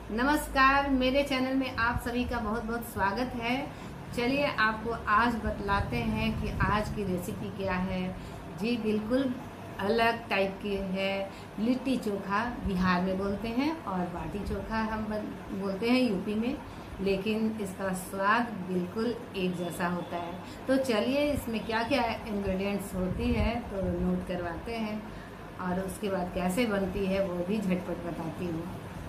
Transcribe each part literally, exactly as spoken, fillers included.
नमस्कार, मेरे चैनल में आप सभी का बहुत बहुत स्वागत है। चलिए आपको आज बतलाते हैं कि आज की रेसिपी क्या है। जी बिल्कुल अलग टाइप की है। लिट्टी चोखा बिहार में बोलते हैं और बाटी चोखा हम बोलते हैं यूपी में, लेकिन इसका स्वाद बिल्कुल एक जैसा होता है। तो चलिए इसमें क्या क्या इंग्रेडिएंट्स होती है तो नोट करवाते हैं और उसके बाद कैसे बनती है वो भी झटपट बताती हूँ।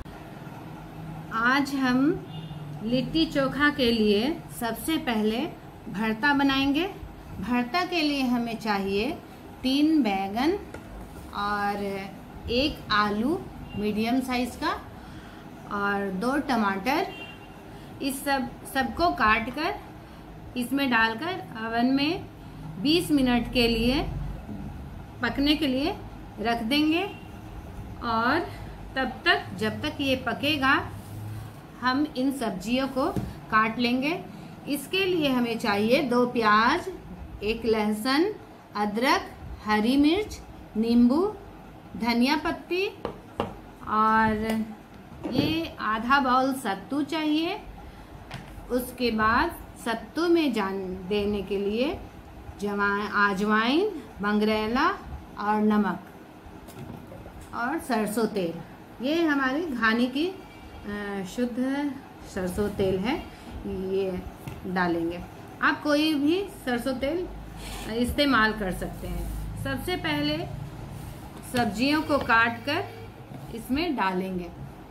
आज हम लिट्टी चोखा के लिए सबसे पहले भरता बनाएंगे। भरता के लिए हमें चाहिए तीन बैंगन और एक आलू मीडियम साइज का और दो टमाटर। इस सब सबको काट कर इसमें डालकर ओवन में बीस मिनट के लिए पकने के लिए रख देंगे और तब तक जब तक ये पकेगा हम इन सब्जियों को काट लेंगे। इसके लिए हमें चाहिए दो प्याज, एक लहसुन, अदरक, हरी मिर्च, नींबू, धनिया पत्ती और ये आधा बाउल सत्तू चाहिए। उसके बाद सत्तू में जान देने के लिए अजवाइन, मंगरेला और नमक और सरसों तेल। ये हमारी घानी की शुद्ध सरसों तेल है, ये डालेंगे। आप कोई भी सरसों तेल इस्तेमाल कर सकते हैं। सबसे पहले सब्जियों को काट कर इसमें डालेंगे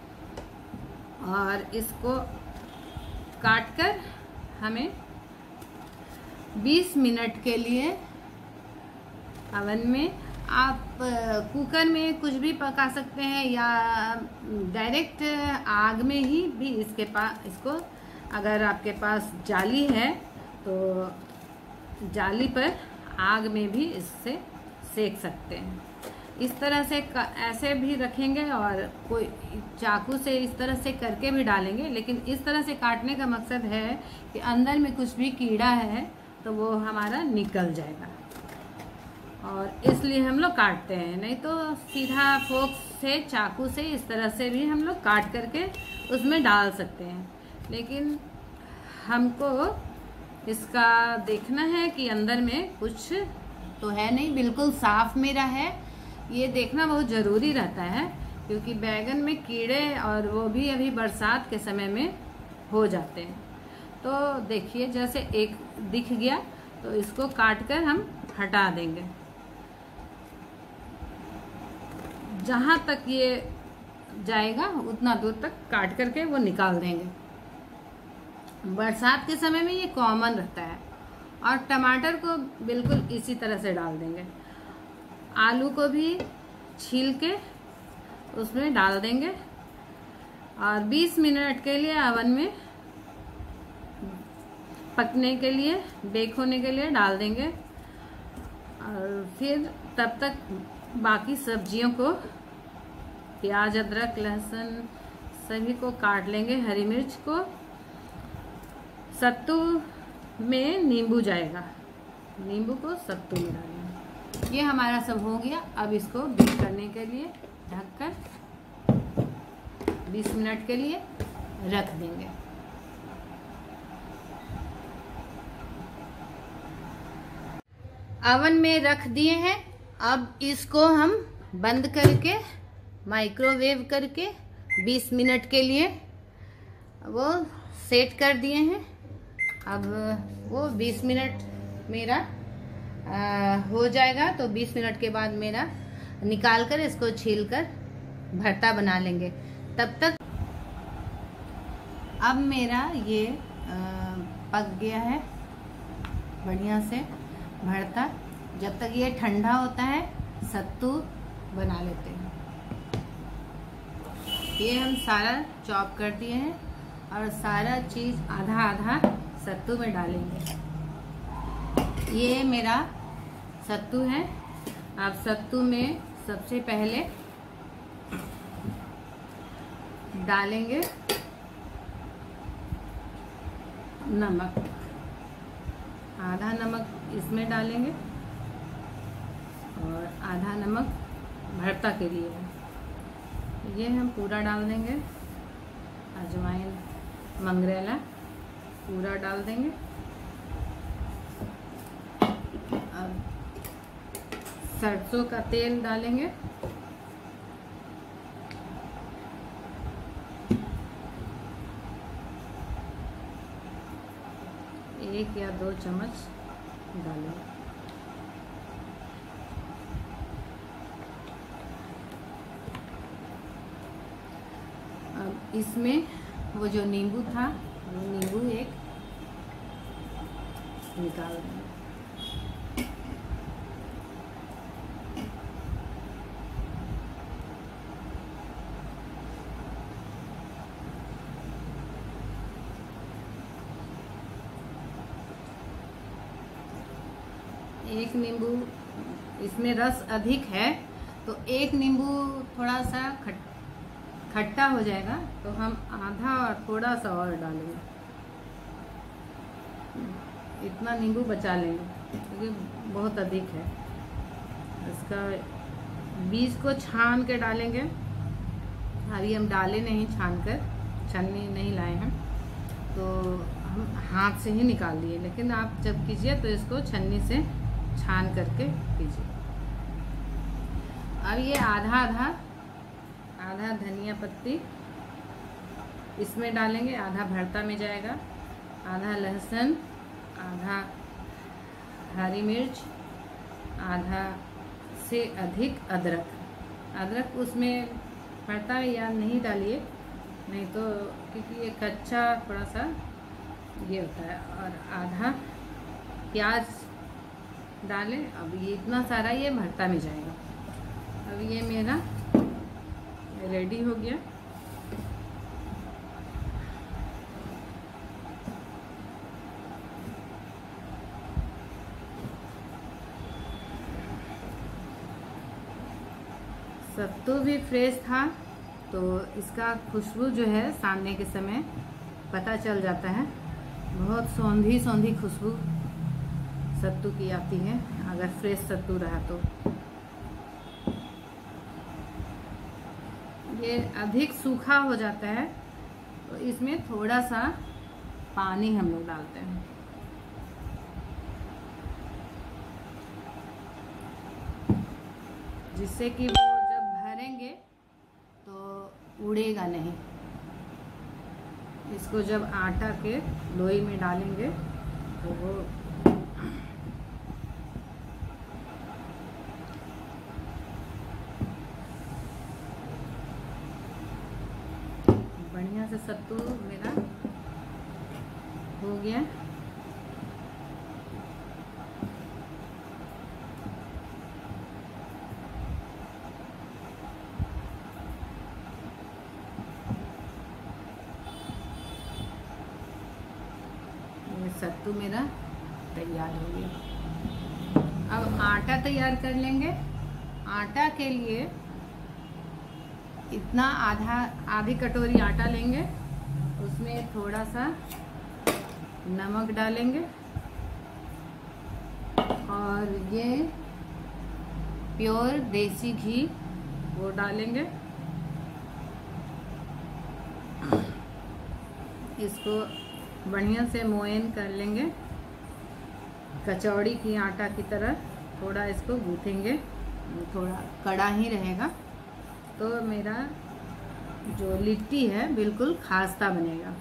और इसको काट कर हमें बीस मिनट के लिए ओवन में, आप कुकर में कुछ भी पका सकते हैं या डायरेक्ट आग में ही भी इसके पास इसको अगर आपके पास जाली है तो जाली पर आग में भी इससे सेक सकते हैं। इस तरह से ऐसे भी रखेंगे और कोई चाकू से इस तरह से करके भी डालेंगे, लेकिन इस तरह से काटने का मकसद है कि अंदर में कुछ भी कीड़ा है तो वो हमारा निकल जाएगा और इसलिए हम लोग काटते हैं। नहीं तो सीधा फोक से चाकू से इस तरह से भी हम लोग काट करके उसमें डाल सकते हैं, लेकिन हमको इसका देखना है कि अंदर में कुछ तो है नहीं, बिल्कुल साफ मेरा है। ये देखना बहुत ज़रूरी रहता है क्योंकि बैगन में कीड़े और वो भी अभी बरसात के समय में हो जाते हैं। तो देखिए जैसे एक दिख गया तो इसको काट कर हम हटा देंगे। जहाँ तक ये जाएगा उतना दूर तक काट करके वो निकाल देंगे। बरसात के समय में ये कॉमन रहता है। और टमाटर को बिल्कुल इसी तरह से डाल देंगे। आलू को भी छील के उसमें डाल देंगे और बीस मिनट के लिए ओवन में पकने के लिए, बेक होने के लिए डाल देंगे और फिर तब तक बाकी सब्जियों को प्याज, अदरक, लहसुन सभी को काट लेंगे। हरी मिर्च को, सत्तू में नींबू जाएगा, नींबू को सत्तू में डालेंगे। ये हमारा सब हो गया। अब इसको बेक करने के लिए ढककर बीस मिनट के लिए रख देंगे। ओवन में रख दिए हैं। अब इसको हम बंद करके माइक्रोवेव करके बीस मिनट के लिए वो सेट कर दिए हैं। अब वो बीस मिनट मेरा आ, हो जाएगा तो बीस मिनट के बाद मेरा निकाल कर इसको छील कर भरता बना लेंगे। तब तक अब मेरा ये आ, पक गया है बढ़िया से भरता। जब तक ये ठंडा होता है सत्तू बना लेते हैं। ये हम सारा चॉप कर दिए हैं और सारा चीज़ आधा आधा सत्तू में डालेंगे। ये मेरा सत्तू है। अब सत्तू में सबसे पहले डालेंगे नमक, आधा नमक इसमें डालेंगे और आधा नमक भरता के लिए है, ये हम पूरा डाल देंगे। अजवाइन, मंगरेला पूरा डाल देंगे। अब सरसों का तेल डालेंगे। एक या दो चम्मच डालेंगे। अब इसमें वो जो नींबू था, वो नींबू एक निकाल देंगे। एक नींबू, इसमें रस अधिक है तो एक नींबू थोड़ा सा खट खट्टा हो जाएगा, तो हम आधा और थोड़ा सा और डालेंगे। इतना नींबू बचा लेंगे क्योंकि बहुत अधिक है। इसका बीज को छान के डालेंगे। अभी हम डाले नहीं, छान कर, छन्नी नहीं लाए हैं, तो हम हाथ से ही निकाल दिए। लेकिन आप जब कीजिए तो इसको छन्नी से छान करके कीजिए। अब ये आधा आधा आधा धनिया पत्ती इसमें डालेंगे, आधा भरता में जाएगा, आधा लहसुन, आधा हरी मिर्च, आधा से अधिक अदरक। अदरक उसमें भरता में या नहीं डालिए, नहीं तो क्योंकि ये कच्चा थोड़ा सा ये होता है। और आधा प्याज डालें। अब ये इतना सारा ये भरता में जाएगा। अब ये मेरा रेडी हो गया। सत्तू भी फ्रेश था, तो इसका खुशबू जो है सानने के समय पता चल जाता है। बहुत सौंधी सौंधी खुशबू सत्तू की आती है अगर फ्रेश सत्तू रहा तो। ये अधिक सूखा हो जाता है तो इसमें थोड़ा सा पानी हम लोग डालते हैं। जिससे कि वो जब भरेंगे तो उड़ेगा नहीं। इसको जब आटा के लोई में डालेंगे तो वो बढ़िया से सत्तू मेरा हो गया। ये सत्तू मेरा तैयार हो गया। अब आटा तैयार कर लेंगे। आटा के लिए इतना आधा आधी कटोरी आटा लेंगे, उसमें थोड़ा सा नमक डालेंगे और ये प्योर देसी घी वो डालेंगे। इसको बढ़िया से मोयन कर लेंगे, कचौड़ी की आटा की तरह थोड़ा इसको गूँथेंगे। थोड़ा कड़ा ही रहेगा तो मेरा जो लिट्टी है बिल्कुल खास्ता बनेगा।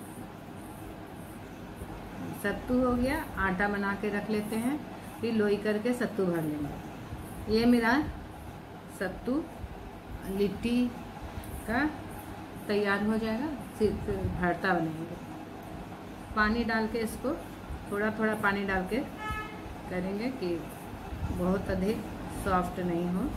सत्तू हो गया, आटा बना के रख लेते हैं, फिर लोई करके सत्तू भर लेंगे। ये मेरा सत्तू लिट्टी का तैयार हो जाएगा। फिर भरता बनेंगे। पानी डाल के इसको थोड़ा थोड़ा पानी डाल के करेंगे कि बहुत अधिक सॉफ्ट नहीं हो।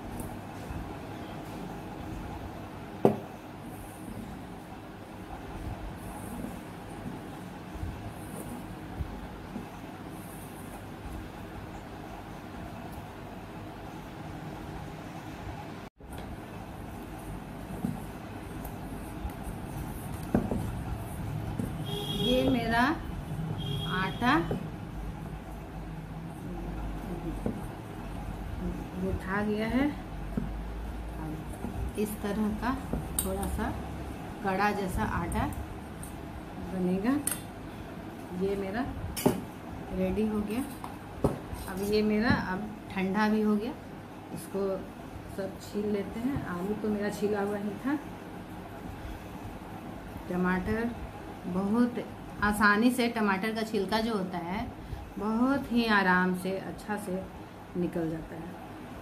ये मेरा आटा उठा गया है। इस तरह का थोड़ा सा कड़ा जैसा आटा बनेगा। ये मेरा रेडी हो गया। अब ये मेरा अब ठंडा भी हो गया। इसको सब छील लेते हैं। आलू तो मेरा छीला हुआ ही था। टमाटर, बहुत आसानी से टमाटर का छिलका जो होता है बहुत ही आराम से अच्छा से निकल जाता है।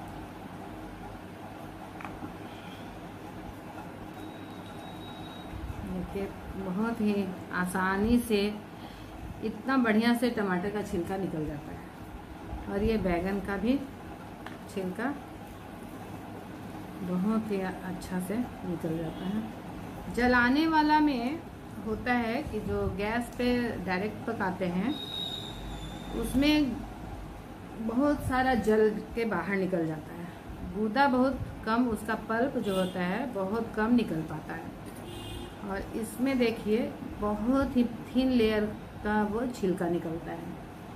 देखिए बहुत ही आसानी से इतना बढ़िया से टमाटर का छिलका निकल जाता है। और ये बैगन का भी छिलका बहुत ही अच्छा से निकल जाता है। जलाने वाला में होता है कि जो गैस पे डायरेक्ट पकाते हैं उसमें बहुत सारा जल के बाहर निकल जाता है। गूदा बहुत कम, उसका पल्प जो होता है बहुत कम निकल पाता है। और इसमें देखिए बहुत ही थिन लेयर का वो छिलका निकलता है।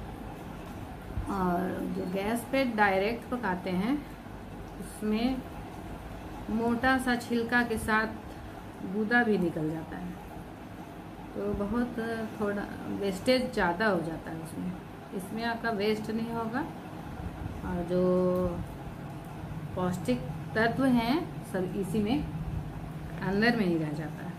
और जो गैस पे डायरेक्ट पकाते हैं उसमें मोटा सा छिलका के साथ गूदा भी निकल जाता है, तो बहुत थोड़ा वेस्टेज ज़्यादा हो जाता है उसमें। इसमें आपका वेस्ट नहीं होगा और जो पौष्टिक तत्व हैं सब इसी में अंदर में ही रह जाता है।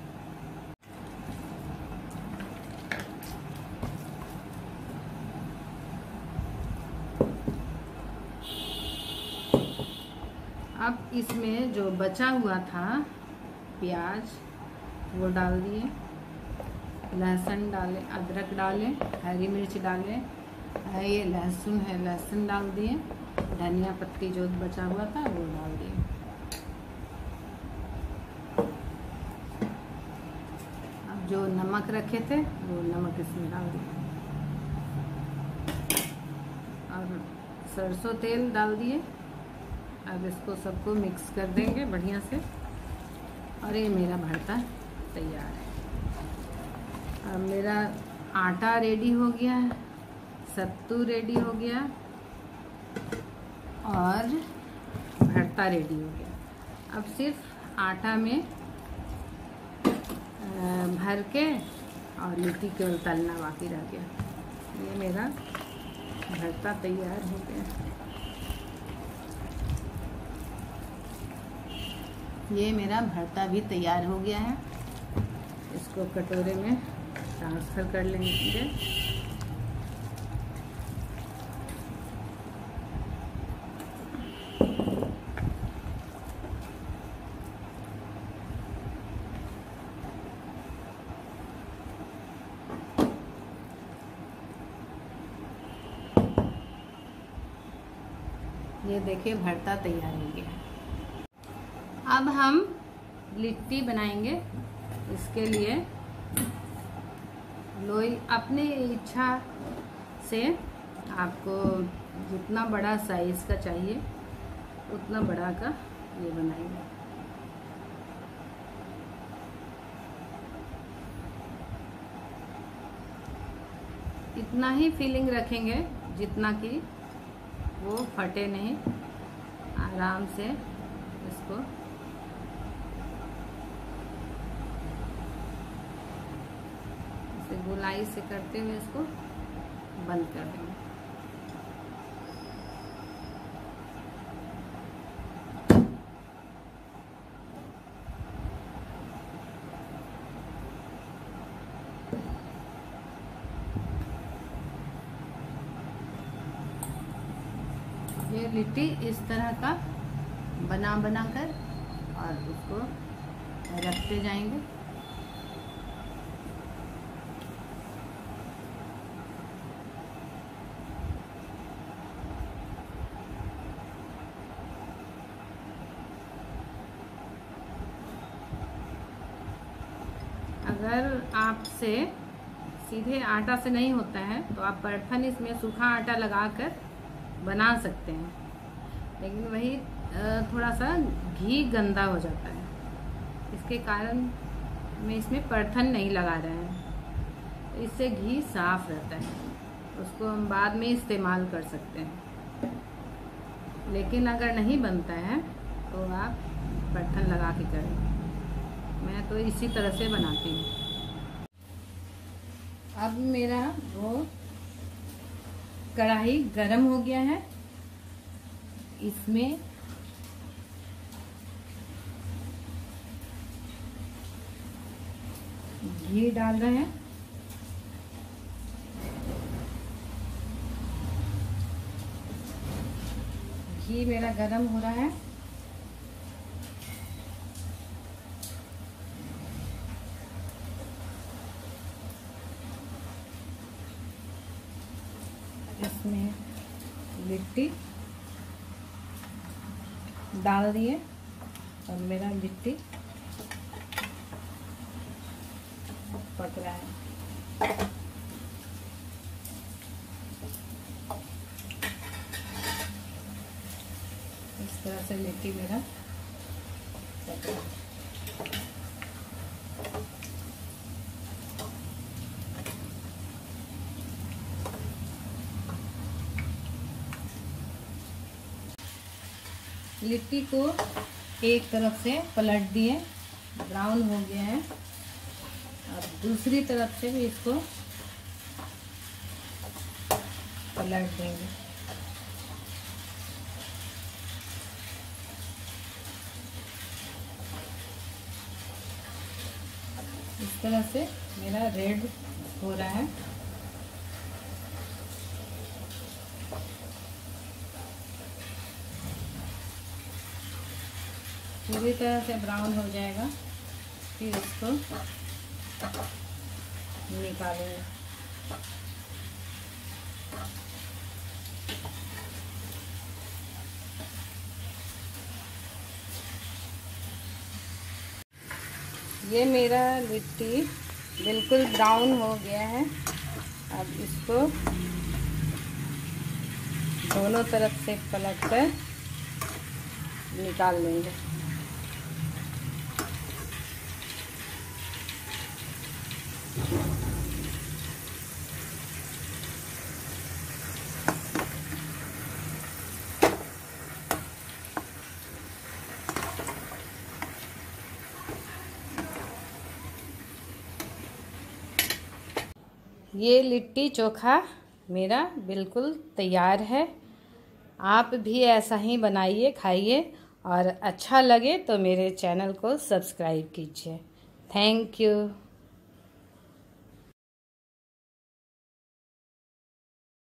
अब इसमें जो बचा हुआ था प्याज वो डाल दिए, लहसुन डालें, अदरक डालें, हरी मिर्च डालें, ये लहसुन है लहसुन डाल दिए, धनिया पत्ती जो बचा हुआ था वो डाल दिए। अब जो नमक रखे थे वो नमक इसमें डाल दिए और सरसों तेल डाल दिए। अब इसको सबको मिक्स कर देंगे बढ़िया से। और ये मेरा भरता तैयार है। अब मेरा आटा रेडी हो गया है, सत्तू रेडी हो गया और भरता रेडी हो गया। अब सिर्फ आटा में भर के और लिट्टी केवल तलना बाकी रह गया। ये मेरा भरता तैयार हो गया। ये मेरा भरता भी तैयार हो गया है। इसको कटोरे में ट्रांसफ़र कर लेंगे। ये देखिए भरता तैयार हो गया। अब हम लिट्टी बनाएंगे। इसके लिए लोई अपने इच्छा से आपको जितना बड़ा साइज का चाहिए उतना बड़ा का ये बनाएंगे। इतना ही फिलिंग रखेंगे जितना कि वो फटे नहीं, आराम से इसको गोलाई से करते हुए इसको बंद कर देंगे। ये लिट्टी इस तरह का बना बना कर और उसको रखते जाएंगे। अगर आपसे सीधे आटा से नहीं होता है तो आप परथन इसमें सूखा आटा लगाकर बना सकते हैं, लेकिन वही थोड़ा सा घी गंदा हो जाता है। इसके कारण मैं इसमें परथन नहीं लगा रहे हैं। इससे घी साफ रहता है, उसको हम बाद में इस्तेमाल कर सकते हैं। लेकिन अगर नहीं बनता है तो आप परथन लगा के करें। मैं तो इसी तरह से बनाती हूँ। अब मेरा वो कढ़ाई गरम हो गया है, इसमें घी डाल रहे हैं। घी मेरा गरम हो रहा है। इसमें लिट्टी डाल दिए और मेरा लिट्टी पक रहा है। इस तरह से लिट्टी मेरा पक रहा है। लिट्टी को एक तरफ से पलट दिए, ब्राउन हो गया है। अब दूसरी तरफ से भी इसको पलट देंगे। इस तरह से मेरा रेड हो रहा है। पूरी तरह से ब्राउन हो जाएगा, फिर इसको निकालेंगे। ये मेरा लिट्टी बिल्कुल ब्राउन हो गया है। अब इसको दोनों तरफ से पलट कर निकाल लेंगे। ये लिट्टी चोखा मेरा बिल्कुल तैयार है। आप भी ऐसा ही बनाइए, खाइए, और अच्छा लगे तो मेरे चैनल को सब्सक्राइब कीजिए। Thank you.